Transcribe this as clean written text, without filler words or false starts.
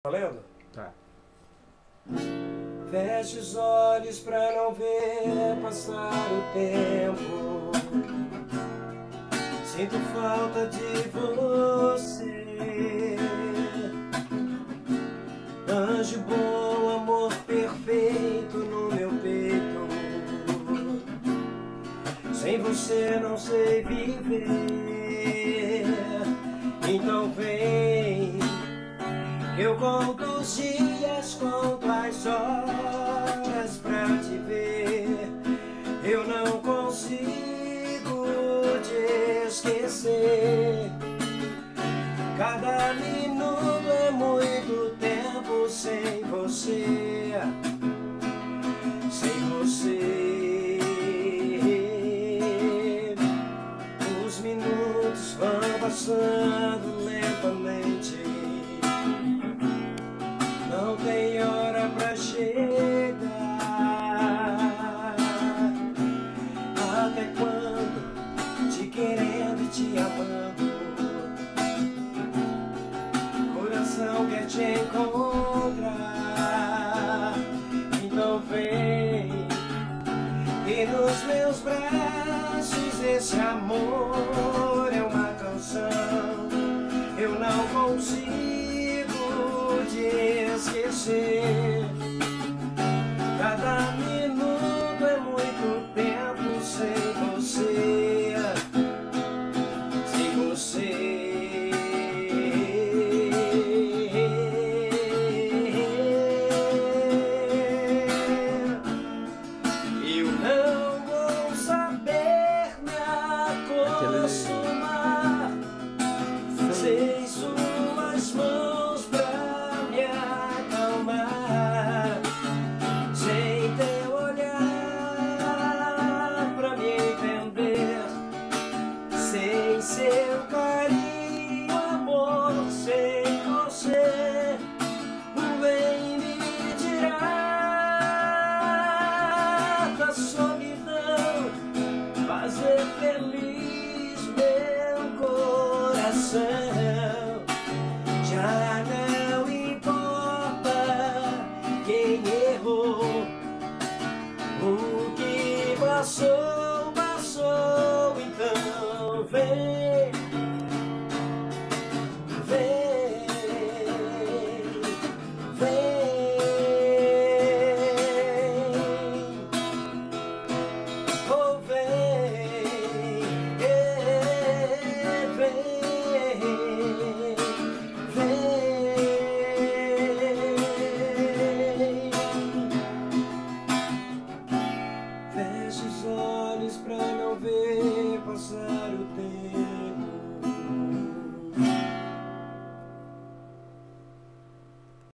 Valendo? Tá. Feche os olhos pra não ver passar o tempo. Sinto falta de você. Anjo bom, amor perfeito no meu peito. Sem você não sei viver. Então vem, eu conto os dias, conto as horas pra te ver. Eu não consigo te esquecer. Cada minuto é muito tempo sem você. Sem você. Os minutos vão passando lentamente. Não tem hora pra chegar. Até quando te querendo e te amando, coração quer te encontrar. Então vem, e nos meus braços esse amor é uma canção. Eu não consigo te esquecer. Cada minuto é muito tempo sem você. Sem você. Eu não vou saber me acostumar sem suas mãos pra me acalmar, sem teu olhar pra me entender, sem seu carinho, amor, sem você. Vem me tirar da solidão, fazer feliz meu coração. Já não importa quem errou, o que passou, passou. Então vem, vem, vem, oh vem, vem. Feche os olhos pra não ver passar o tempo.